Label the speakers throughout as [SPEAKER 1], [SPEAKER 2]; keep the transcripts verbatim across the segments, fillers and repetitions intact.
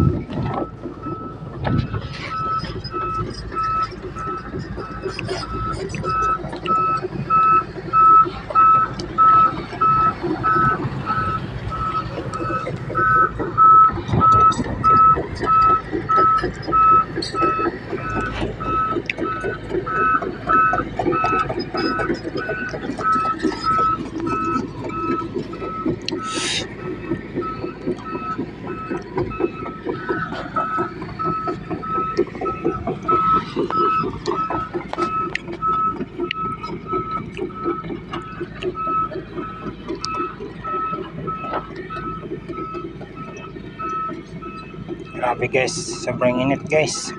[SPEAKER 1] Grabe guys, sobrang init guys.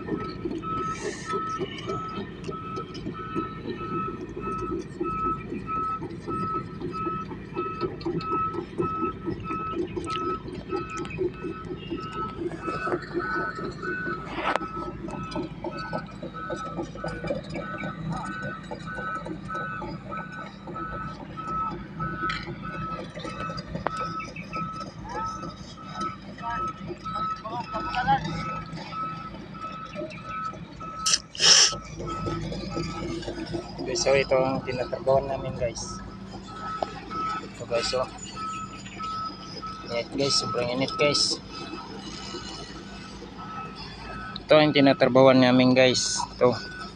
[SPEAKER 1] Guys, so ito ang tinatrabawan namin guys. So guys, so init guys, sobrang init guys. Ito ang tinatrabawan namin guys. Ito,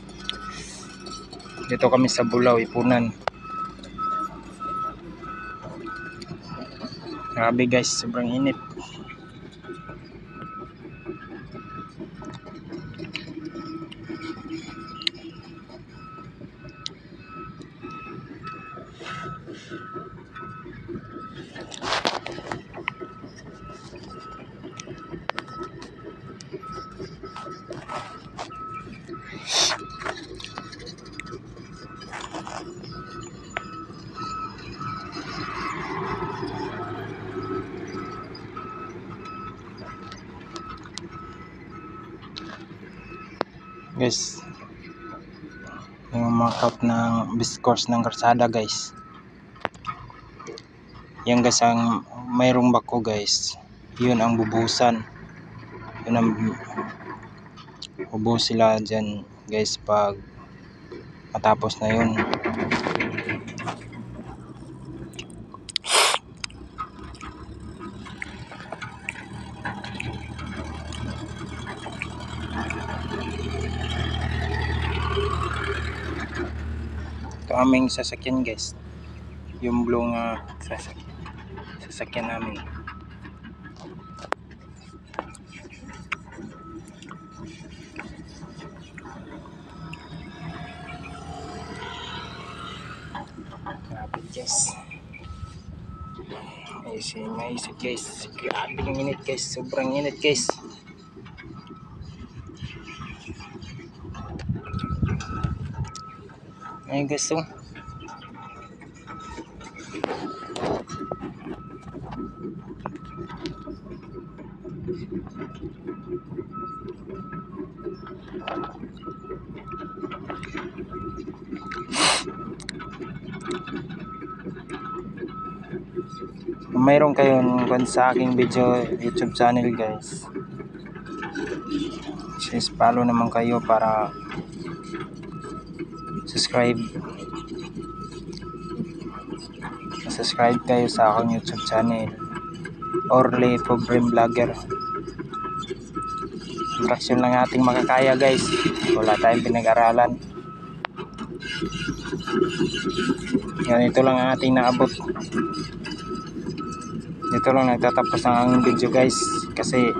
[SPEAKER 1] dito kami sa Bulao, Ipunan. Grabe guys, sobrang init. Guys, yung markup ng biscourse ng karsada guys. Yan guys ang mayroong bako guys. Yun ang bubusan. Yun ang bubus sila dyan guys pag matapos na yun. Ito aming sasakyan guys, yung blue nga sasakyan, sasakyan namin. Grabe guys, maisip maisip guys, grabe yung init guys, sobrang init guys. Ayun guys, so kung mayroon kayong kung sa aking video YouTube channel guys, please follow naman kayo para subscribe subscribe kayo sa akong YouTube channel, Orly Problem Vlogger. Fraction lang ating makakaya guys, wala tayong pinag-aralan. Yan, ito lang ang ating naabot. Dito lang nagtatapos ang video guys, kasi